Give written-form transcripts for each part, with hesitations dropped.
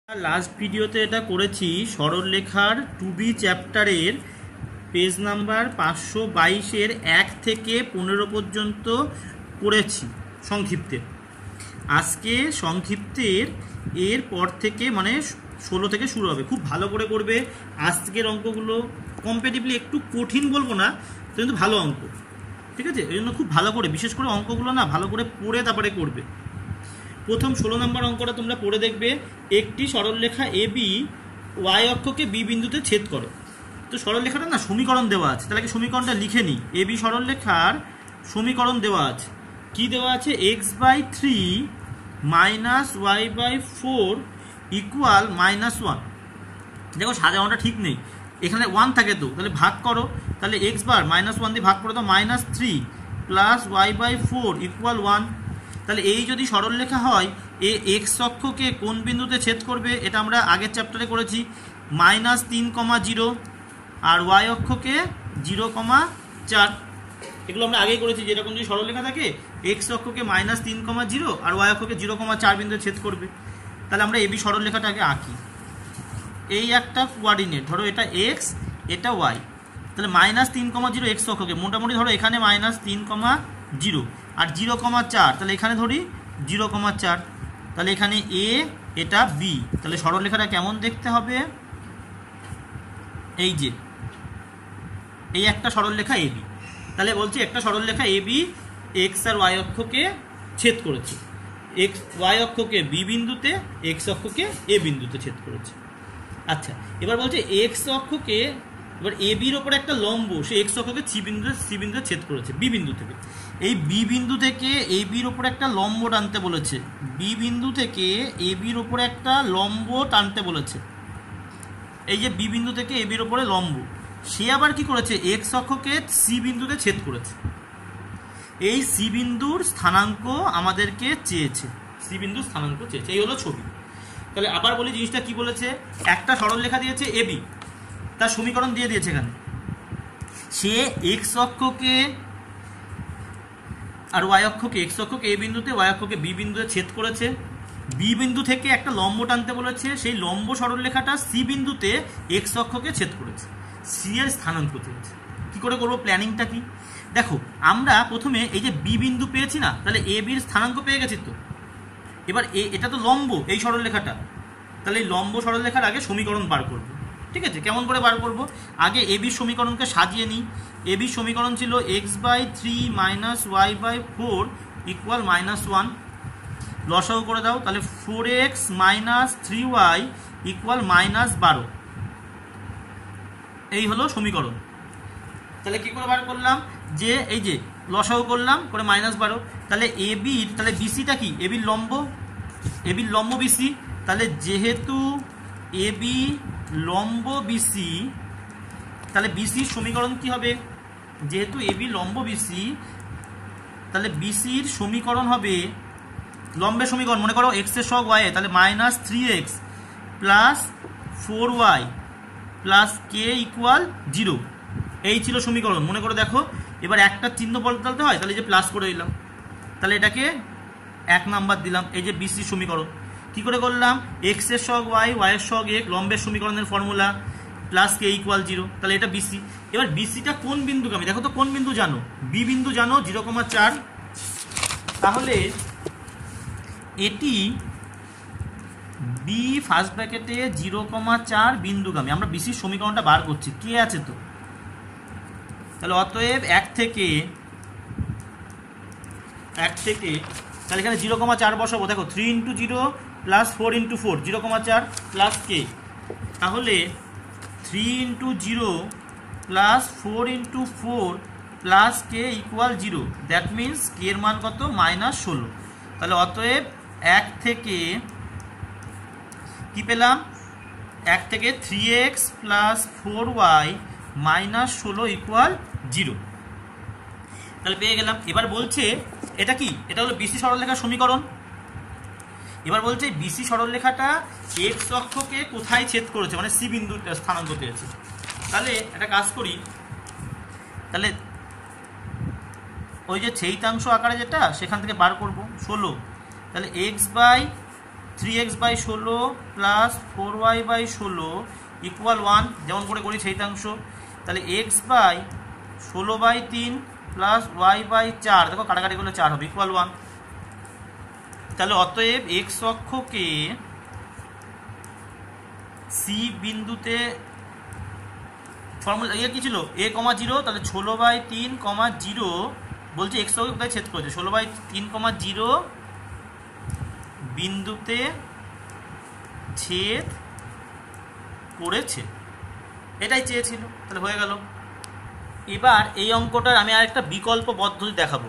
Last ভিডিওতে এটা করেছি সরলরেখার 2B চ্যাপ্টারের পেজ নাম্বার 522-এর 1 থেকে 15 পর্যন্ত করেছি সংক্ষিপ্তে। আজকে সংক্ষিপ্তের এর পর থেকে মানে 16 থেকে শুরু হবে। খুব ভালো করে করবে। আজকের অঙ্কগুলো কম্পারেটিভলি একটু কঠিন বলবো না, কিন্তু ভালো অঙ্ক, ঠিক আছে? এই জন্য খুব ভালো করে, বিশেষ করে অঙ্কগুলো না ভালো করে পড়ে তারপরে করবে। প্রথম 16 নম্বর অঙ্কটা তোমরা পড়ে দেখবে। একটি সরলরেখা AB y অক্ষকে B বিন্দুতে ছেদ করে। তো সরলরেখাটা না সমীকরণ দেওয়া আছে, তাহলে কি সমীকরণটা লিখে নিই। AB সরলরেখার সমীকরণ দেওয়া আছে। কি দেওয়া আছে? x/3 - y/4 equal -1। দেখো সাজানোটা ঠিক নেই, এখানে 1 থাকে তো, তাহলে ভাগ করো। তাহলে x বার -1 দিয়ে ভাগ করে দাও, -3 + y/4 ইকুয়াল 1। তাহলে এই যদি সরলরেখা হয়, এ এক্স অক্ষকে কোন বিন্দুতে ছেদ করবে? এটা আমরা আগের চ্যাপ্টারে করেছি, -3,0 আর ওয়াই অক্ষকে 0,4। এগুলো আমরা আগেই করেছি যে এরকম যদি সরলরেখা থাকে, এক্স অক্ষকে -3,0 আর ওয়াই অক্ষকে 0,4 বিন্দুতে ছেদ করবে। তাহলে আমরা এবি সরলরেখাটাকে আঁকি। এই একটা কোঅর্ডিনেট, ধরো এটা এক্স, এটা ওয়াই। তাহলে -3,0 এক্স অক্ষকে, মোটামুটি ধরো এখানে -3,0 আর 0,4, তাহলে এখানে ধরি 0,4। তাহলে এখানে এ, এটা বি। তাহলে সরলরেখাটা কেমন দেখতে হবে? এই যে এই একটা সরলরেখা এবি। তাহলে বলছি একটা সরলরেখা এবি এক্স আর ওয়াই অক্ষকে ছেদ করেছে। এক্স ওয়াই অক্ষকে বি বিন্দুতে, এক্স অক্ষকে এ বিন্দুতে ছেদ করেছে। আচ্ছা, এবার বলছে এক্স অক্ষকে, এবার এ বির ওপরে একটা লম্ব, সে এক্স অক্ষকে সি বিন্দুতে ছেদ করেছে বি বিন্দু থেকে। এই বি বিন্দু থেকে এ বির ওপরে একটা লম্ব টানতে বলেছে। বি বিন্দু থেকে এ বির ওপরে একটা লম্ব টানতে বলেছে। এই যে বি বিন্দু থেকে এ বির ওপরে লম্ব, সে আবার কি করেছে? এক্স অক্ষকে সি বিন্দুতে ছেদ করেছে। এই সি বিন্দুর স্থানাঙ্ক আমাদেরকে চেয়েছে, সি বিন্দুর স্থানাঙ্ক চেয়েছে। এই হলো ছবি। তাহলে আবার বলি জিনিসটা কি বলেছে। একটা সরলরেখা দিয়েছে এবি, তার সমীকরণ দিয়ে দিয়েছে এখানে। সে এক্স অক্ষকে আর ওয়াই অক্ষকে, এক্স অক্ষকে এ বিন্দুতে, ওয়াই অক্ষকে বি বিন্দুতে ছেদ করেছে। বি বিন্দু থেকে একটা লম্ব টানতে বলেছে, সেই লম্ব সরলরেখাটা সি বিন্দুতে এক্স অক্ষকে ছেদ করেছে। সি এর স্থানাঙ্ক চেয়েছে। কি করে করবো? প্ল্যানিংটা কি দেখো। আমরা প্রথমে এই যে বি বিন্দু পেয়েছি না, তাহলে এ বির স্থানাঙ্ক পেয়ে গেছি তো। এবার এটা তো লম্ব এই সরলরেখাটা, তাহলে এই লম্ব সরলরেখার আগে সমীকরণ বার করব। ঠিক আছে, কেমন করে বার করব? আগে এ বির সমীকরণকে সাজিয়ে নিই। এ বির সমীকরণ ছিল x/3 - y/4 ইকুয়াল -1। লসাগু করে দাও, তাহলে 4x - 3y ইকুয়াল -12। এই হলো সমীকরণ। তাহলে কি করে বার করলাম? যে এই যে লসাগু করলাম করে -12। তাহলে এ বির, তাহলে বিসিটা কি? এ বির লম্ব, এ বির লম্ব বিসি। তাহলে যেহেতু এ বি লম্ব বিসি, তাহলে বিসির সমীকরণ কি হবে? যেহেতু এ বি লম্ব বিসি, তাহলে বিসির সমীকরণ হবে, লম্বের সমীকরণ মনে করো এক্স এর সহগ ওয়াই, তাহলে -3x + 4y + k ইকুয়াল 0। এই ছিল সমীকরণ, মনে করে দেখো। এবার একটা চিহ্ন বদলাতে হয়, তাহলে এই যে প্লাস করে দিলাম, তাহলে এটাকে 1 নাম্বার দিলাম। এই যে বিসির সমীকরণ কি করে করলাম? এক্স এর সহগ ওয়াই, ওয়াই এর সহগ এক, লম্বের সমীকরণের ফর্মুলা +k ইকুয়াল 0। তাহলে এটা বিসি। এবার বিসিটা কোন বিন্দুগামী? দেখো তো কোন বিন্দু জানো? বি বিন্দু জানো, 0,4। তাহলে এটি বি ফার্স্ট ব্র্যাকেটে 0,4 বিন্দুগামী। আমরা বিসির সমীকরণটা বার করছি, কে আছে তো। তাহলে অতএব 1 থেকে তাহলে এখানে 0,4 বসাবো। দেখো 3 × 0 + 4 × 4, 0,4 + k। তাহলে 3 × 0 + 4 × 4 + k equal 0। That means k এর মান কত? -16। তাহলে অতএব 1 থেকে কি পেলাম? 1 থেকে 3x + 4y -16 ইকুয়াল 0। তাহলে পেয়ে গেলাম। এবার বলছে এটা কি? এটা হলো বিসি সরলরেখার সমীকরণ। এবার বলছে বিসি সরলরেখাটা এক্স অক্ষকে কোথায় ছেদ করেছে, মানে সি বিন্দুটা স্থানাঙ্ক পেয়েছে। তাহলে একটা কাজ করি, তাহলে ওই যে ছেদিতাংশ আকারে যেটা, সেখান থেকে বার করব 16। তাহলে x/3 3x/16 plus 4y/16 equal 1, যেমন করে করি সেইতাংশ। তাহলে x/16/3 প্লাস y/4, দেখো কাটাকাটি করলে 4 হবে, ইকুয়াল 1। তাহলে অতএব এক্স অক্ষকে সি বিন্দুতে ফর্মুলা কি ছিল, a,0, তাহলে 16/3, 0 বলছে এক্স অক্ষকে কোথায় ছেদ করেছে, 16/3, 0 বিন্দুতে ছেদ করেছে, এটাই চেয়েছিল। তাহলে হয়ে গেল। এবার এই অঙ্কটার আমি আরেকটা বিকল্প পদ্ধতি দেখাবো,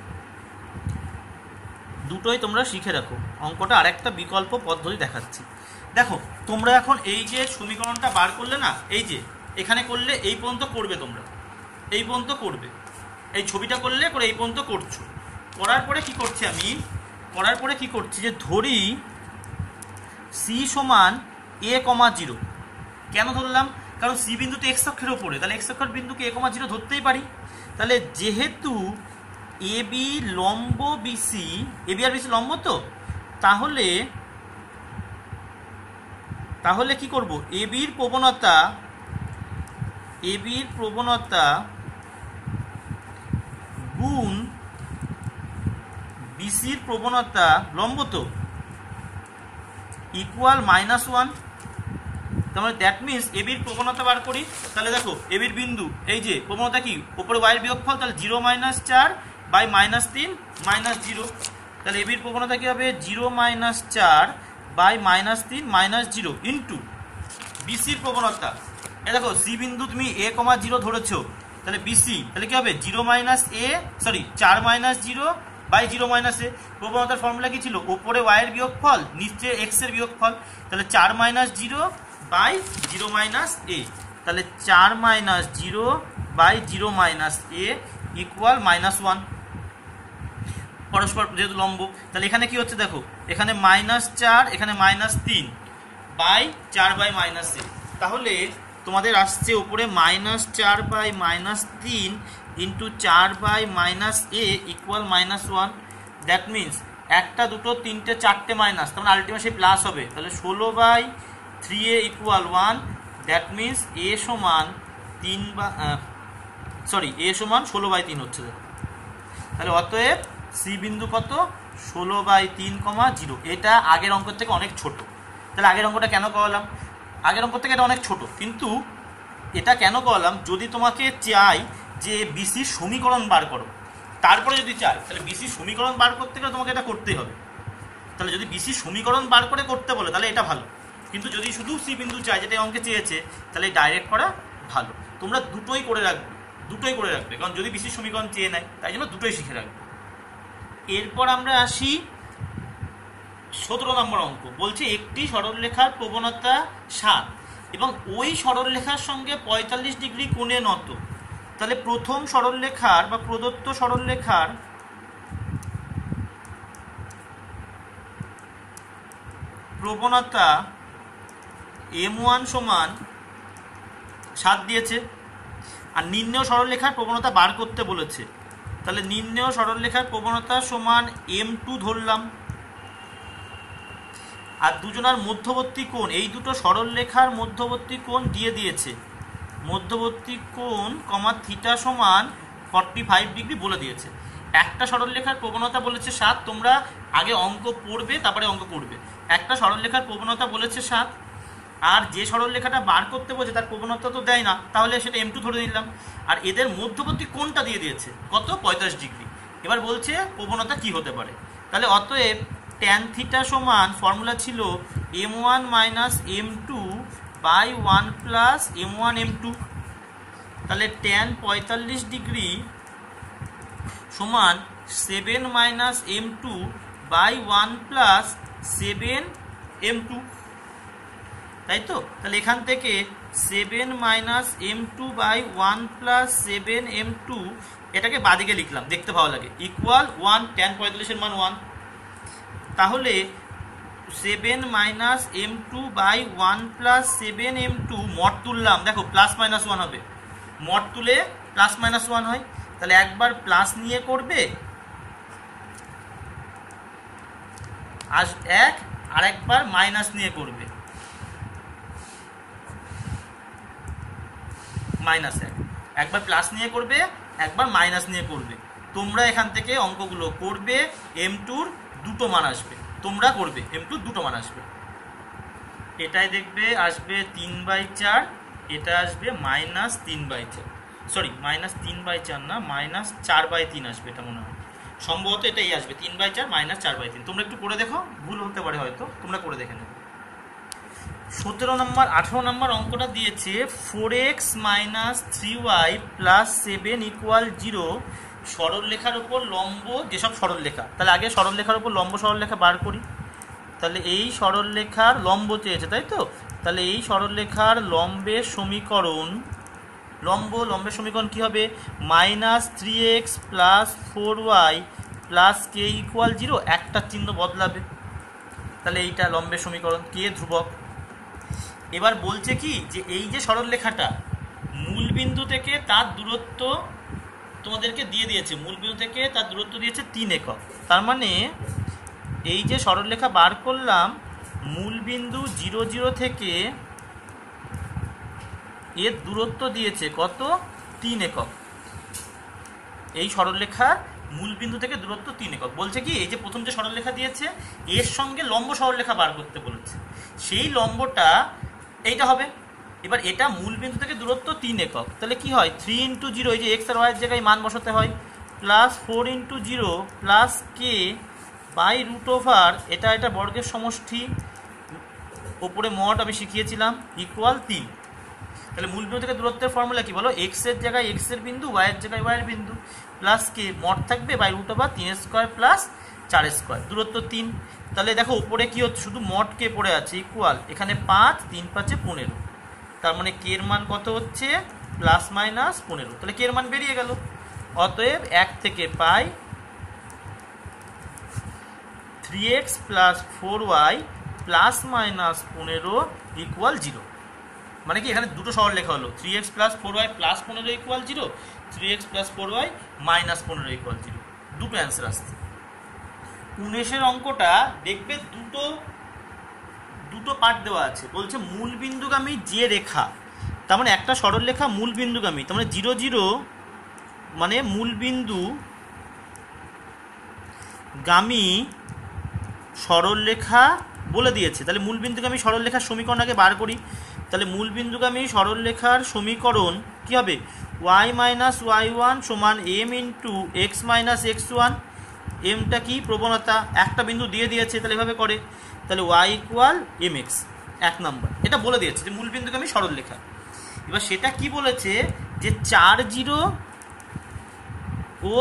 দুটোই তোমরা শিখে রাখো। অঙ্কটা আরেকটা বিকল্প পদ্ধতি দেখাচ্ছি। দেখো তোমরা এখন এই যে সমীকরণটা বার করলে না, এই যে এখানে করলে এই পর্যন্ত করবে, তোমরা এই পর্যন্ত করবে, এই ছবিটা করলে করে এই পর্যন্ত করছো। করার পরে কি করছি আমি, করার পরে কি করছি, যে ধরি সি সমান a,0। কেন ধরলাম, কারণ সি বিন্দুতে এক্স অক্ষের ওপরে, তাহলে এক্স অক্ষের বিন্দুকে a,0 ধরতেই পারি। তাহলে যেহেতু এ বি লম্ব বিসি, এ বি আর বিসি লম্ব, তো তাহলে তাহলে কি করব, এ বির প্রবণতা গুণ বিসির প্রবণতা, লম্ব তো, ইকুয়াল -1। তাহলে দ্যাট মিনস এ বির প্রবণতা বার করি। তাহলে দেখো এ বির বিন্দু, এই যে প্রবণতা কি, উপরে ওয়াইয়ের বিয়োগফল, তাহলে 0 - 4 বাই -3 -0। তাহলে এ বির প্রবণতা কি হবে, 0 - 4 বাই -3 -0 ইন্টু বিসির প্রবণতা। এই দেখো সি বিন্দু তুমি a,0 ধরেছো, তাহলে বিসি, তাহলে কি হবে 4 - 0 বাই 0 - a। প্রবণতার ফর্মুলা কি ছিল, উপরে ওয়াইয়ের বিয়োগফল, নিচে এক্স এর বিয়োগফল, তাহলে 4 - 0 বাই 0 - a। তাহলে 4 - 0 বাই 0 - a ইকুয়াল -1। পরস্পর যেহেতু লম্ব, তাহলে এখানে কি হচ্ছে দেখো, এখানে -4, এখানে -3 বাই 4 বাই -a। তাহলে তোমাদের আসছে উপরে -4 by -3 into 4 by -a equal -1। That means একটা, দুটো, তিনটে, চারটে মাইনাস, তার মানে আলটিমেট সেই প্লাস হবে। তাহলে 16/3a equal 1। That means a সমান 16/3 হচ্ছে। তাহলে অতএব সি বিন্দু কত, 16/3, 0। এটা আগের অঙ্ক থেকে অনেক ছোট। তাহলে আগের অঙ্কটা কেন করালাম, আগের অঙ্ক থেকে এটা অনেক ছোট, কিন্তু এটা কেন করালাম, যদি তোমাকে চাই যে বিসির সমীকরণ বার করো, তারপরে যদি চাই, তাহলে বিসির সমীকরণ বার করতে গেলে তোমাকে এটা করতেই হবে। তাহলে যদি বিসির সমীকরণ বার করে করতে বলে তাহলে এটা ভালো, কিন্তু যদি শুধু সি বিন্দু চাই, যেটা অঙ্কে চেয়েছে, তাহলে ডাইরেক্ট করা ভালো। তোমরা দুটোই করে রাখবে, কারণ যদি বিসির সমীকরণ চেয়ে নেয়, তাই জন্য দুটোই শিখে রাখবে। এরপর আমরা আসি 17 নম্বর অঙ্ক। বলছে একটি সরলরেখার প্রবণতা 7 এবং ওই সরলরেখার সঙ্গে 45 ডিগ্রি কোণে নত। তাহলে প্রথম সরলরেখার বা প্রদত্ত সরলরেখার প্রবণতা m1 সমান 7 দিয়েছে, আর নির্ণেয় সরলরেখার প্রবণতা বার করতে বলেছে। তাহলে নির্ণেয় সরলরেখার প্রবণতা সমান m2 ধরলাম, আর দুজনার মধ্যবর্তী কোণ, এই দুটো সরলরেখার মধ্যবর্তী কোণ দিয়ে দিয়েছে, মধ্যবর্তী কোণ থিটা সমান 45 ডিগ্রি বলে দিয়েছে। একটা সরলরেখার প্রবণতা বলেছে 7, তোমরা আগে অঙ্ক পড়বে তারপরে অঙ্ক করবে। একটা সরলরেখার প্রবণতা বলেছে 7, আর যে সরলরেখাটা বার করতে বলছে তার প্রবণতা তো দেয় না, তাহলে সেটা m2 ধরে নিলাম। আর এদের মধ্যবর্তী কোণটা দিয়ে দিয়েছে কত, 45 ডিগ্রি। এবার বলছে প্রবণতা কি হতে পারে। তাহলে অতএব tan থিটা সমান, ফর্মুলা ছিল m1 minus m2 by 1 plus m1 m2। তাহলে tan 45 ডিগ্রি সমান 7 minus m2 by 1 plus 7 m2, তাই তো। তাহলে এখান থেকে 7 minus m2 by 1 plus 7 m2, এটাকে বাদিকে লিখলাম দেখতে ভালো লাগে, ইকুয়াল 1। tan 45 এর মান 1। তাহলে 7 minus m2 by 1 plus 7 m2 mod তুললাম, দেখো প্লাস মাইনাস 1 হবে, মড তুলে প্লাস মাইনাস 1 হয়। তাহলে একবার প্লাস নিয়ে করবে, 1 আর একবার মাইনাস নিয়ে করবে, মাইনাস একবার প্লাস নিয়ে করবে, একবার মাইনাস নিয়ে করবে। তোমরা এখান থেকে অঙ্কগুলো করবে, m2 দুটো মান আসবে, তোমরা করবে m2 দুটো মান আসবে। এটাই দেখবে আসবে 3/4, এটা আসবে -3/4, সরি -3/4 না, -4/3 আসবে, এটা মনে হয় সম্ভবত এটাই আসবে 3/4 -4/3। তোমরা একটু করে দেখো, ভুল হতে পারে হয়তো, তোমরা করে দেখে নেবে। 17 নম্বর 18 নম্বর অঙ্কটা দিয়েছে 4x - 3y + 7 = 0 সরলরেখার উপর লম্ব যেসব সরলরেখা। তাহলে আগে সরলরেখার উপর লম্ব সরলরেখা বার করি। তাহলে এই সরলরেখার লম্ব চেয়েছে, তাই তো? তাহলে এই সরলরেখার লম্বের সমীকরণ, লম্বের সমীকরণ কি হবে? -3x + 4y + k = 0। একটা চিহ্ন বদলাবে, তাহলে এইটা লম্বের সমীকরণ, কে ধ্রুবক। এবার বলছে কি যে এই যে সরলরেখাটা মূলবিন্দু থেকে তার দূরত্ব তোমাদেরকে দিয়ে দিয়েছে, মূলবিন্দু থেকে তার দূরত্ব দিয়েছে 3 একক। তার মানে এই যে সরলরেখা বার করলাম, মূলবিন্দু 0, 0 থেকে এর দূরত্ব দিয়েছে কত? 3 একক। এই সরলরেখার মূলবিন্দু থেকে দূরত্ব 3 একক। বলছে কি এই যে প্রথম যে সরলরেখা দিয়েছে এর সঙ্গে লম্ব সরলরেখা বার করতে বলেছে, সেই লম্বটা এইটা হবে। এবার এটা মূলবিন্দু থেকে দূরত্ব 3 একক, তাহলে কি হয়? 3 × 0, এই যে x আর y এর জায়গায় মান বসাতে হয়, +4 × 0 + k √, এটা বর্গের সমষ্টি, ওপরে মড আমি শিখিয়েছিলাম, = 3। তাহলে মূলবিন্দু থেকে দূরত্বের ফর্মুলা কি বলো? x এর জায়গায় x এর বিন্দু, y এর জায়গায় y এর বিন্দু, + k মড থাকবে √, 3² + 4², দূরত্ব 3। তাহলে দেখো উপরে কি হচ্ছে? শুধু মড কে পড়ে আছে, ইকুয়াল এখানে 5, 3 × 5 = 15। তার মানে কে এর মান কত হচ্ছে? +-15। তাহলে কে এর মান বেরিয়ে গেল। অতএব 1 থেকে পাই 3x + 4y + -15 = 0। মানে কি এখানে দুটো সরলরেখা হলো, 3x + 4y + 15 = 0, 3x + 4y - 15 = 0। দুটো অ্যান্সার আসছে। 19-এর অঙ্কটা দেখবে দুটো পার্ট দেওয়া আছে। বলছে মূলবিন্দুগামী যে রেখা, তার মানে একটা সরলরেখা মূলবিন্দুগামী, তার মানে 0, 0 মানে মূলবিন্দুগামী সরলরেখা বলে দিয়েছে। তাহলে মূলবিন্দুগামী সরলরেখার সমীকরণ আগে বার করি। তাহলে মূলবিন্দুগামী সরলরেখার সমীকরণ কি হবে? y - y1 = m × x - x1। এমটা কি? প্রবণতা। একটা বিন্দু দিয়ে দিয়েছে, তাহলে এভাবে করে, তাহলে y = mx, 1 নম্বর। এটা বলে দিয়েছে যে মূলবিন্দুগামী সরলরেখা। এবার সেটা কি বলেছে যে 4, 0 ও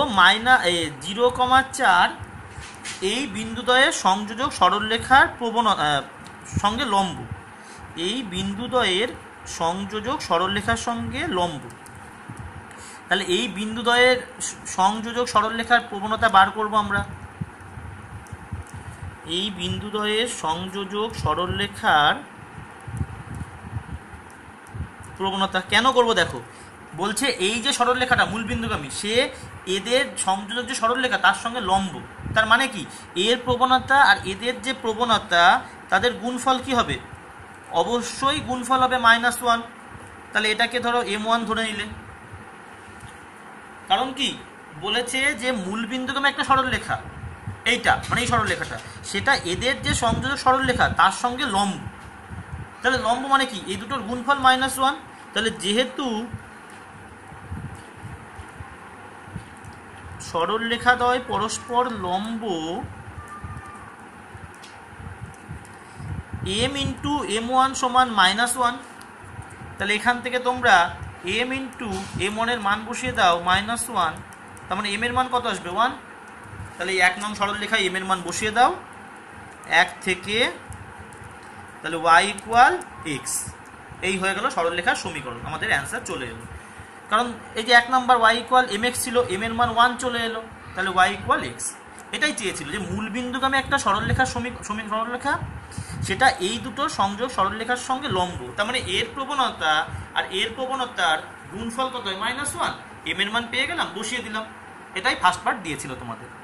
-0,4 এই বিন্দুদ্বয়ের সংযোজক সরলরেখার সঙ্গে লম্ব, এই বিন্দুদ্বয়ের সংযোজক সরলরেখার সঙ্গে লম্ব। তাহলে এই বিন্দুদ্বয়ের সংযোজক সরলরেখার প্রবণতা বার করব আমরা। এই বিন্দুদ্বয়ের সংযোজক সরলরেখার প্রবণতা কেন করব দেখো। বলছে এই যে সরলরেখাটা মূলবিন্দুগামী, সে এদের সংযোজক যে সরলরেখা তার সঙ্গে লম্ব। তার মানে কি এর প্রবণতা আর এদের যে প্রবণতা তাদের গুণফল কি হবে? অবশ্যই গুণফল হবে -1। তাহলে এটাকে ধরো m1 ধরে নিলে, কারণ কি বলেছে যে মূলবিন্দুগামী একটা সরলরেখা, এইটা মানে এই সরলরেখাটা, সেটা এদের যে সংযোজক সরলরেখা তার সঙ্গে লম্ব। তাহলে লম্ব মানে কি? এই দুটোর গুণফল -1। তাহলে যেহেতু সরলরেখাদ্বয় পরস্পর লম্ব, m × m1 = -1। তাহলে এখান থেকে তোমরা m × m1 এর মান বসিয়ে দাও -1, তার মানে m এর মান কত আসবে? 1। তাহলে এই 1 নং সরলরেখায় m এর মান বসিয়ে দাও 1 থেকে, তাহলে y = x। এই হয়ে গেল সরলরেখার সমীকরণ, আমাদের অ্যান্সার চলে এলো। কারণ এই যে 1 নম্বর y = mx ছিল, m এর মান 1 চলে এলো, তাহলে y = x। এটাই চেয়েছিল যে মূলবিন্দুগামী একটা সরলরেখার সরলরেখা, সেটা এই দুটো সংযোগ সরলরেখার সঙ্গে লম্ব। তার মানে এর প্রবণতা আর এর প্রবণতার গুণফল কত হয়? -1। m এর মান পেয়ে গেলাম, বসিয়ে দিলাম। এটাই ফার্স্ট পার্ট দিয়েছিল তোমাদের।